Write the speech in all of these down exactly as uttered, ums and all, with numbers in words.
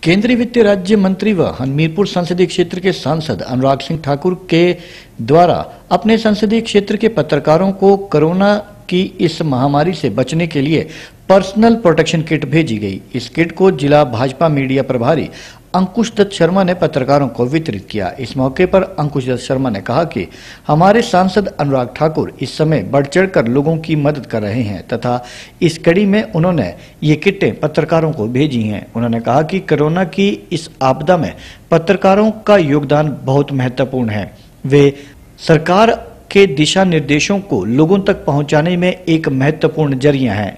केंद्रीय वित्त राज्य मंत्री व हमीरपुर संसदीय क्षेत्र के सांसद अनुराग सिंह ठाकुर के द्वारा अपने संसदीय क्षेत्र के पत्रकारों को कोरोना की इस महामारी से बचने के लिए पर्सनल प्रोटेक्शन किट भेजी गई। इस किट को जिला भाजपा मीडिया प्रभारी अंकुश दत्त शर्मा ने पत्रकारों को वितरित किया। इस मौके पर अंकुश दत्त शर्मा ने कहा कि हमारे सांसद अनुराग ठाकुर इस समय बढ़ चढ़कर लोगों की मदद कर रहे हैं तथा इस कड़ी में उन्होंने ये किटें पत्रकारों को भेजी हैं। उन्होंने कहा कि कोरोना की इस आपदा में पत्रकारों का योगदान बहुत महत्वपूर्ण है। वे सरकार के दिशा निर्देशों को लोगों तक पहुंचाने में एक महत्वपूर्ण जरिया है।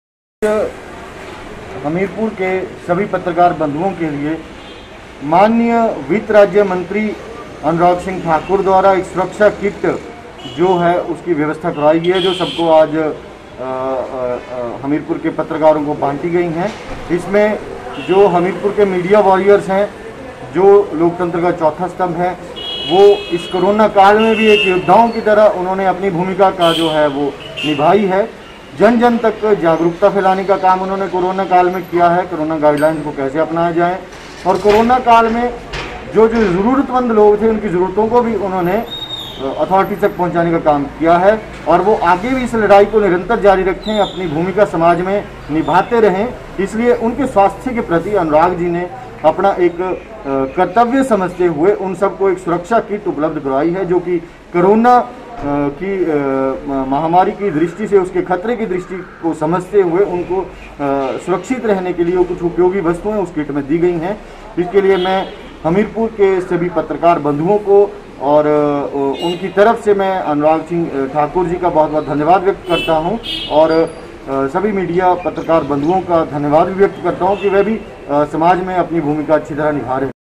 हमीरपुर के सभी पत्रकार बंधुओं के लिए माननीय वित्त राज्य मंत्री अनुराग सिंह ठाकुर द्वारा एक सुरक्षा किट जो है उसकी व्यवस्था करवाई गई है, जो सबको आज हमीरपुर के पत्रकारों को बांटी गई हैं। इसमें जो हमीरपुर के मीडिया वॉरियर्स हैं, जो लोकतंत्र का चौथा स्तंभ है, वो इस कोरोना काल में भी एक योद्धाओं की तरह उन्होंने अपनी भूमिका का जो है वो निभाई है। जन जन तक जागरूकता फैलाने का काम उन्होंने कोरोना काल में किया है, कोरोना गाइडलाइंस को कैसे अपनाया जाए, और कोरोना काल में जो जो ज़रूरतमंद लोग थे उनकी ज़रूरतों को भी उन्होंने अथॉरिटी तक पहुंचाने का काम किया है। और वो आगे भी इस लड़ाई को निरंतर जारी रखें, अपनी भूमिका समाज में निभाते रहें। इसलिए उनके स्वास्थ्य के प्रति अनुराग जी ने अपना एक कर्तव्य समझते हुए उन सबको एक सुरक्षा किट उपलब्ध करवाई है, जो कि कोरोना की महामारी की दृष्टि से, उसके खतरे की दृष्टि को समझते हुए उनको सुरक्षित रहने के लिए कुछ उपयोगी वस्तुएं उस किट में दी गई हैं। इसके लिए मैं हमीरपुर के सभी पत्रकार बंधुओं को और उनकी तरफ से मैं अनुराग सिंह ठाकुर जी का बहुत बहुत धन्यवाद व्यक्त करता हूं, और सभी मीडिया पत्रकार बंधुओं का धन्यवाद भी व्यक्त करता हूं कि वे भी समाज में अपनी भूमिका अच्छी तरह निभा रहे हैं।